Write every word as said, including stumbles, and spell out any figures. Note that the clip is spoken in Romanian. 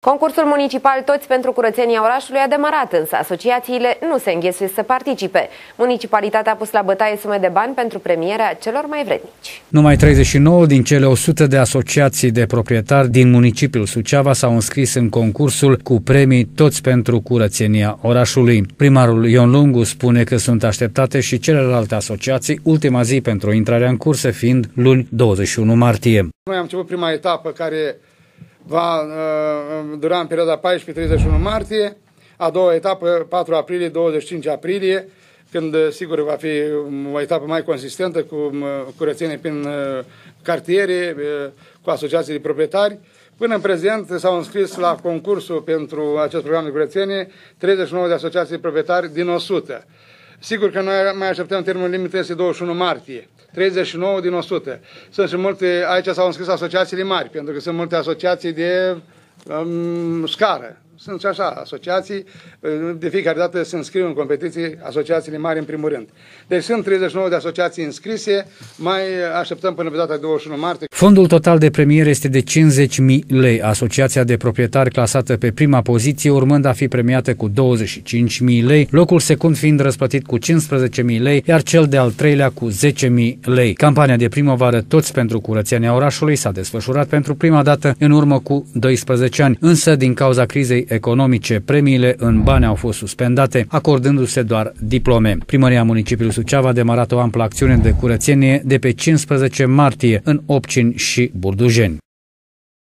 Concursul municipal Toți pentru curățenia orașului a demarat, însă asociațiile nu se înghesuie să participe. Municipalitatea a pus la bătaie sume de bani pentru premierea celor mai vrednici. Numai treizeci și nouă din cele o sută de asociații de proprietari din municipiul Suceava s-au înscris în concursul cu premii Toți pentru curățenia orașului. Primarul Ion Lungu spune că sunt așteptate și celelalte asociații, ultima zi pentru intrarea în cursă fiind luni douăzeci și unu martie. Noi am început prima etapă care va uh, dura în perioada paisprezece treizeci și unu martie, a doua etapă patru aprilie douăzeci și cinci aprilie, când sigur va fi o etapă mai consistentă cu uh, curățenie prin uh, cartiere, uh, cu asociații de proprietari. Până în prezent s-au înscris la concursul pentru acest program de curățenie treizeci și nouă de asociații de proprietari din o sută. Sigur că noi mai așteptăm termenul limită este douăzeci și unu martie. treizeci și nouă din o sută. Sunt și multe, aici s-au înscris asociațiile mari, pentru că sunt multe asociații de um, scară. Sunt și așa asociații, de fiecare dată se înscriu în competiții asociațiile mari în primul rând. Deci sunt treizeci și nouă de asociații înscrise, mai așteptăm până pe data de douăzeci și unu martie. Fondul total de premiere este de cincizeci de mii lei. Asociația de proprietari clasată pe prima poziție urmând a fi premiată cu douăzeci și cinci mii lei, locul secund fiind răsplătit cu cincisprezece mii lei, iar cel de-al treilea cu zece mii lei. Campania de primăvară Toți pentru curățenia orașului s-a desfășurat pentru prima dată în urmă cu doisprezece ani, însă din cauza crizei economice, premiile în bani au fost suspendate, acordându-se doar diplome. Primăria municipiului Suceava a demarat o amplă acțiune de curățenie de pe cincisprezece martie în Opcini și Burdujeni.